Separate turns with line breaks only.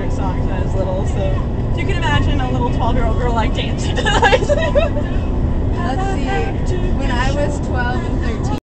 like songs when I was little, so you can imagine a little 12-year-old girl like dancing to that.
Let's see. When I was 12 and 13.